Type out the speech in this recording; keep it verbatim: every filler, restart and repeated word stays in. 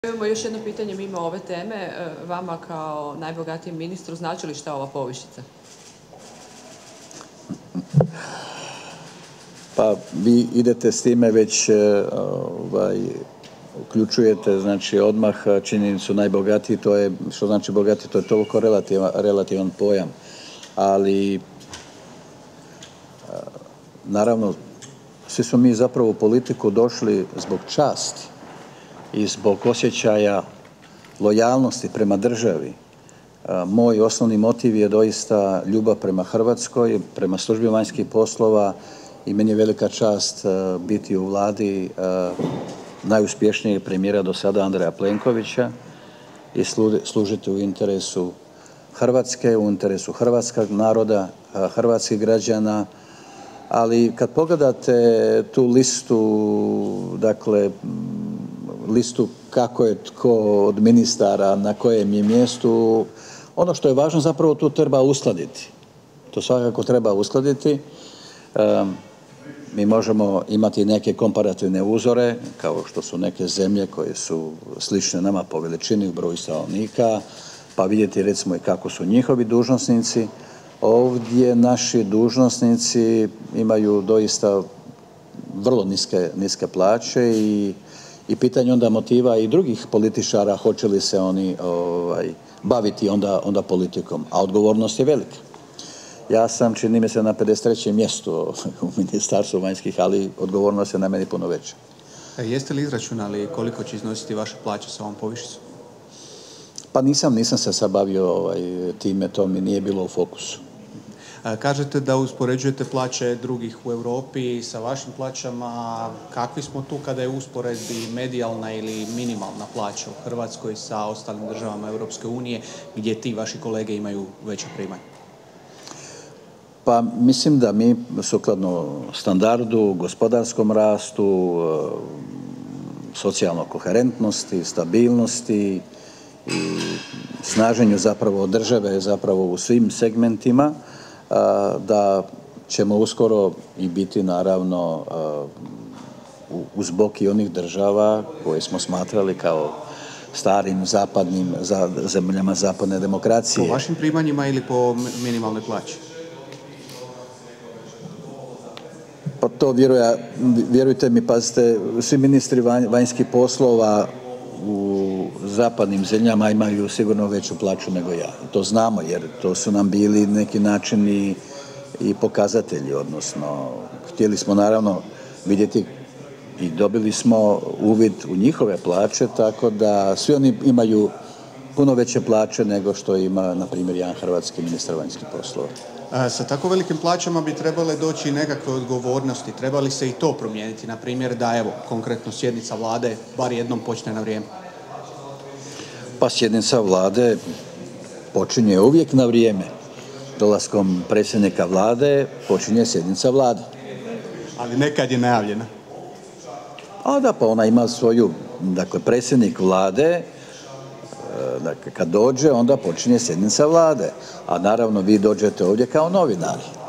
Imamo još jedno pitanje mimo ove teme. Vama kao najbogatijem ministru znači li šta ova povišica? Pa vi idete s time već ovaj, uključujete znači odmah činjenicu najbogatiji, to je, što znači bogatiji, to je toliko relativan, relativan pojam. Ali naravno svi smo mi zapravo u politiku došli zbog časti i zbog osjećaja lojalnosti prema državi. Moj osnovni motiv je doista ljubav prema Hrvatskoj, prema službi vanjskih poslova i meni je velika čast biti u vladi najuspješnijeg premijera do sada Andreja Plenkovića i služiti u interesu Hrvatske, u interesu hrvatskog naroda, hrvatskih građana. Ali kad pogledate tu listu, dakle, listu kako je tko od ministara, na kojem je mjestu, ono što je važno zapravo tu treba uskladiti. To svakako treba uskladiti. Mi možemo imati neke komparativne uzore, kao što su neke zemlje koje su slične nama po veličini u broju stanovnika, pa vidjeti recimo i kako su njihovi dužnosnici. Ovdje naši dužnosnici imaju doista vrlo niske, niske plaće i, i pitanje onda motiva i drugih političara hoće li se oni ovaj, baviti onda, onda politikom, a odgovornost je velika. Ja sam, čini mi se, na pedeset trećem mjestu u Ministarstvu vanjskih, ali odgovornost je na meni puno veća. E, jeste li izračunali koliko će iznositi vaša plaća sa ovom povišicom? Pa nisam, nisam se sad bavio ovaj, time, to mi nije bilo u fokusu. E, kažete da uspoređujete plaće drugih u Europi sa vašim plaćama. Kakvi smo tu kada je u usporedbi medijalna ili minimalna plaća u Hrvatskoj sa ostalim državama Europske unije gdje ti vaši kolege imaju veća primanja? Pa mislim da mi sukladno standardu, gospodarskom rastu, socijalnoj koherentnosti, stabilnosti i snaženju zapravo države zapravo u svim segmentima, da ćemo uskoro i biti naravno uz bok i onih država koje smo smatrali kao starim zapadnim zemljama zapadne demokracije. Po vašim primanjima ili po minimalnoj plaći? Pa to vjeruja, vjerujte mi, pazite, svi ministri vanjskih poslova u zapadnim zemljama imaju sigurno veću plaću nego ja. To znamo jer to su nam bili neki način i, i pokazatelji, odnosno htjeli smo naravno vidjeti i dobili smo uvid u njihove plaće, tako da svi oni imaju puno veće plaće nego što ima, na primjer, jedan hrvatski ministar vanjskih poslova. Sa tako velikim plaćama bi trebale doći i nekakve odgovornosti. Treba li se i to promijeniti? Na primjer da, evo, konkretno sjednica vlade bar jednom počne na vrijeme? Pa sjednica vlade počinje uvijek na vrijeme. Dolaskom predsjednika vlade počinje sjednica vlade. Ali nekad je najavljena. A da, pa ona ima svoju, dakle, predsjednik vlade, dakle, kad dođe, onda počinje sjednica vlade. A naravno, vi dođete ovdje kao novinari.